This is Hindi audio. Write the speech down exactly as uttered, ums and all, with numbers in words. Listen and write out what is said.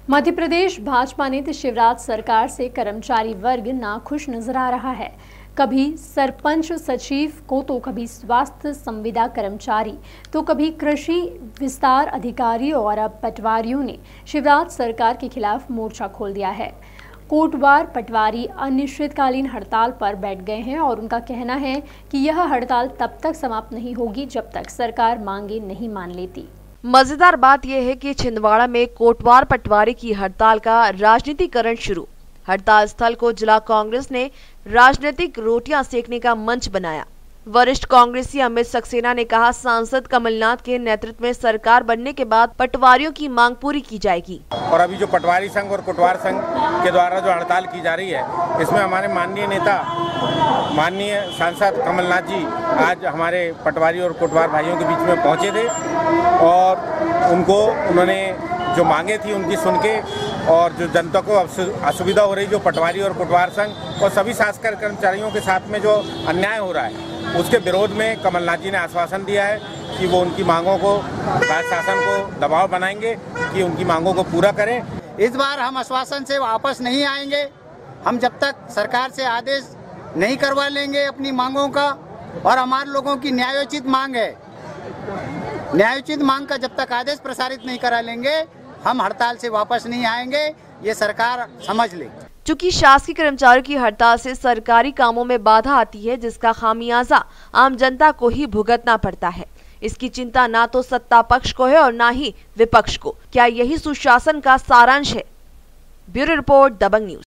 मध्य प्रदेश भाजपा नेता शिवराज सरकार से कर्मचारी वर्ग नाखुश नजर आ रहा है। कभी सरपंच सचिव को तो कभी स्वास्थ्य संविदा कर्मचारी तो कभी कृषि विस्तार अधिकारी और अब पटवारियों ने शिवराज सरकार के खिलाफ मोर्चा खोल दिया है। कोटवार पटवारी अनिश्चितकालीन हड़ताल पर बैठ गए हैं और उनका कहना है कि यह हड़ताल तब तक समाप्त नहीं होगी जब तक सरकार मांगे नहीं मान लेती। मजेदार बात यह है कि छिंदवाड़ा में कोटवार पटवारी की हड़ताल का राजनीतिकरण शुरू। हड़ताल स्थल को जिला कांग्रेस ने राजनीतिक रोटियां सेकने का मंच बनाया। वरिष्ठ कांग्रेसी अमित सक्सेना ने कहा, सांसद कमलनाथ के नेतृत्व में सरकार बनने के बाद पटवारियों की मांग पूरी की जाएगी। और अभी जो पटवारी संघ और कोटवार संघ के द्वारा जो हड़ताल की जा रही है, इसमें हमारे माननीय नेता माननीय सांसद कमलनाथ जी आज हमारे पटवारी और कोटवार भाइयों के बीच में पहुंचे थे और उनको उन्होंने जो मांगे थी उनकी सुन के और जो जनता को असुविधा हो रही, जो पटवारी और कोटवार संघ और सभी शासकीय कर्मचारियों के साथ में जो अन्याय हो रहा है, उसके विरोध में कमलनाथ जी ने आश्वासन दिया है कि वो उनकी मांगों को राज्य शासन को दबाव बनाएंगे कि उनकी मांगों को पूरा करें। इस बार हम आश्वासन से वापस नहीं आएंगे। हम जब तक सरकार से आदेश नहीं करवा लेंगे अपनी मांगों का, और हमारे लोगों की न्यायोचित मांग है, न्यायोचित मांग का जब तक आदेश प्रसारित नहीं करा लेंगे, हम हड़ताल से वापस नहीं आएंगे। ये सरकार समझ ले। चूंकि शासकीय कर्मचारियों की हड़ताल से सरकारी कामों में बाधा आती है, जिसका खामियाजा आम जनता को ही भुगतना पड़ता है। इसकी चिंता ना तो सत्ता पक्ष को है और ना ही विपक्ष को। क्या यही सुशासन का सारांश है? Bureau report, Dabang news.